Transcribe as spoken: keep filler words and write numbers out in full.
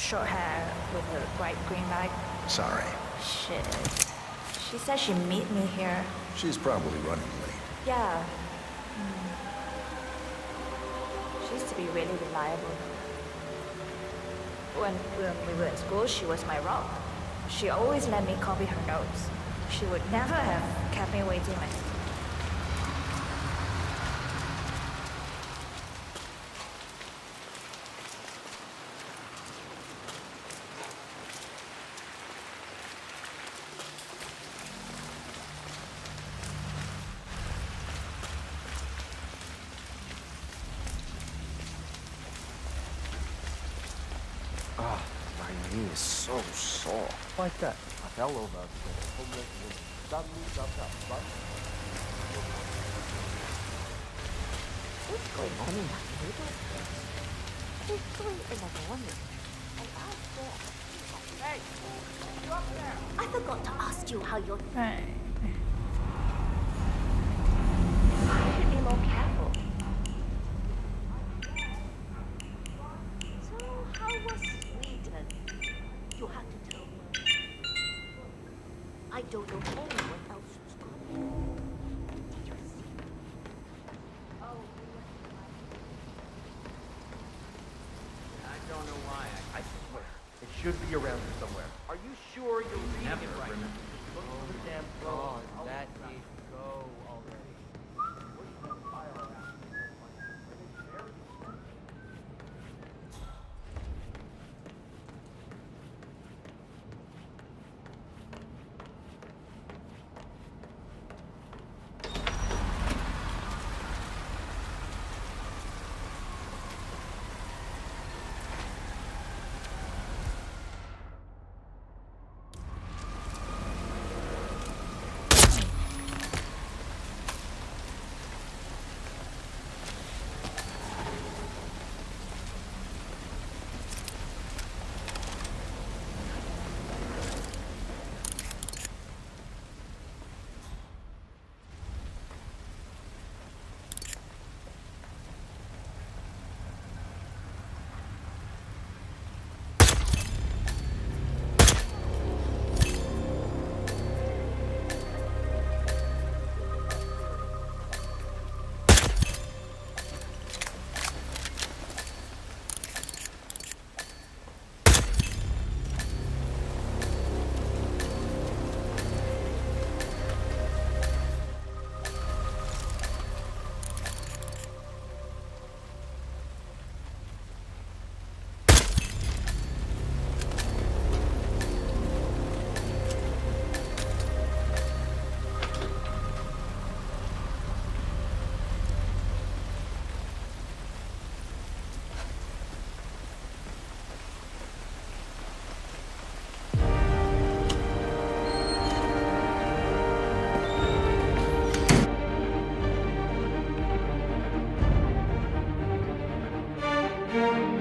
short hair with a bright green bag. Sorry. Shit. She said she'd meet me here. She's probably running late. Yeah. Mm. She used to be really reliable. When, when we were at school, she was my rock. She always let me copy her notes. She would never have kept me waiting like Ah, my knee is so sore. Like that. I fell over. The homeless woman suddenly jumped up, right? What's going on in that middle? It's three in the morning. And I thought... Hey! You up there? I forgot to ask you how you're... right. I should be more careful. So, how was Sweden? You have to tell me. I don't know anyone else who's gone. Did you see? Oh, I don't know why. I, I swear. It should be around here somewhere. Are you sure you're reading Never it right? remember. Look Oh, for the damn God, clothes. that is go already. Where's that fire alarm? Are they very expensive? Right.